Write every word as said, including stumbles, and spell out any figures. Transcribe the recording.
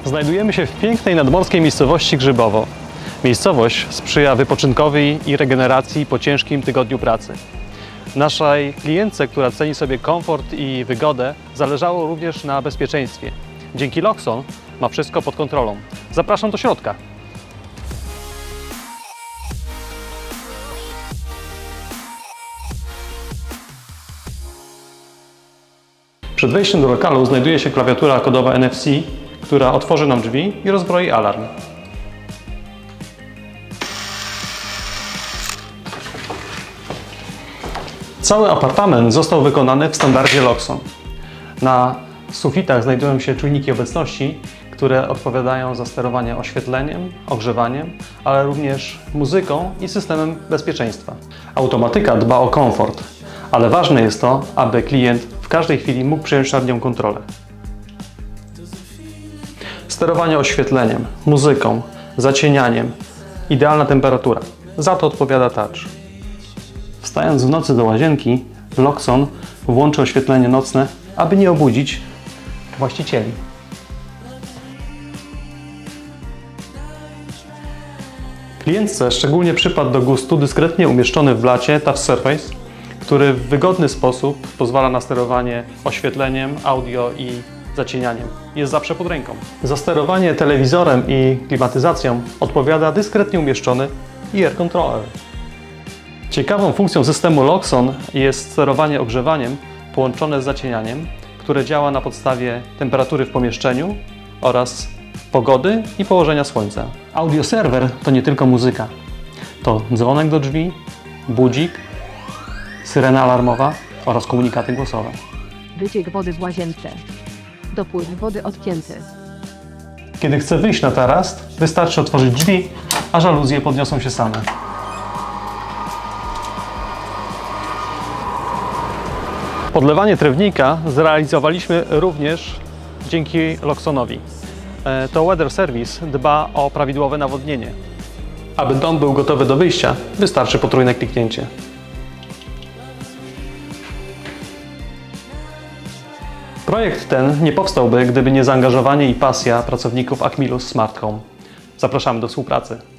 Znajdujemy się w pięknej nadmorskiej miejscowości Grzybowo. Miejscowość sprzyja wypoczynkowi i regeneracji po ciężkim tygodniu pracy. Naszej klientce, która ceni sobie komfort i wygodę, zależało również na bezpieczeństwie. Dzięki Loxon ma wszystko pod kontrolą. Zapraszam do środka. Przed wejściem do lokalu znajduje się klawiatura kodowa N F C, która otworzy nam drzwi i rozbroi alarm. Cały apartament został wykonany w standardzie Loxon. Na sufitach znajdują się czujniki obecności, które odpowiadają za sterowanie oświetleniem, ogrzewaniem, ale również muzyką i systemem bezpieczeństwa. Automatyka dba o komfort, ale ważne jest to, aby klient w każdej chwili mógł przejąć nad nią kontrolę. Sterowanie oświetleniem, muzyką, zacienianiem, idealna temperatura. Za to odpowiada touch. Wstając w nocy do łazienki, Loxon włączy oświetlenie nocne, aby nie obudzić właścicieli. Klientce szczególnie przypadł do gustu dyskretnie umieszczony w blacie Touch Surface, który w wygodny sposób pozwala na sterowanie oświetleniem, audio i zacienianiem. Jest zawsze pod ręką. Za sterowanie telewizorem i klimatyzacją odpowiada dyskretnie umieszczony Air Controller. Ciekawą funkcją systemu Loxon jest sterowanie ogrzewaniem połączone z zacienianiem, które działa na podstawie temperatury w pomieszczeniu oraz pogody i położenia słońca. Audio serwer to nie tylko muzyka. To dzwonek do drzwi, budzik, syrena alarmowa oraz komunikaty głosowe. Wyciek wody w łazience. Dopływ wody odcięty. Kiedy chcę wyjść na taras, wystarczy otworzyć drzwi, a żaluzje podniosą się same. Podlewanie trewnika zrealizowaliśmy również dzięki Loxonowi. To Weather Service dba o prawidłowe nawodnienie. Aby dom był gotowy do wyjścia, wystarczy potrójne kliknięcie. Projekt ten nie powstałby, gdyby nie zaangażowanie i pasja pracowników Aquamilus Smart Home. Zapraszamy do współpracy.